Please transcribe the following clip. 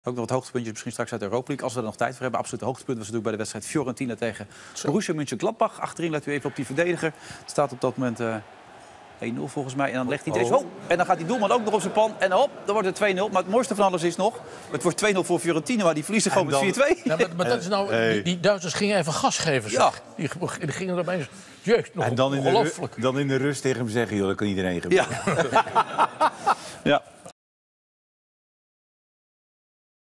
Ook nog wat hoogtepuntjes misschien straks uit de Europa League. Als we er nog tijd voor hebben. Absoluut hoogtepunt was natuurlijk bij de wedstrijd Fiorentina tegen Borussia Mönchengladbach. Achterin let u even op die verdediger. Het staat op dat moment 1-0 volgens mij. En dan legt hij deze. Oh, en dan gaat die doelman ook nog op zijn pan. En hop, dan wordt het 2-0. Maar het mooiste van alles is nog... Het wordt 2-0 voor Fiorentina, maar die verliezen gewoon met 4-2. Ja, maar dat is nou... Die Duitsers gingen even gas geven. Ja. Die gingen er opeens... Jeugd, nog en dan in de rust tegen hem zeggen... joh, dat kan iedereen gebeuren. Ja.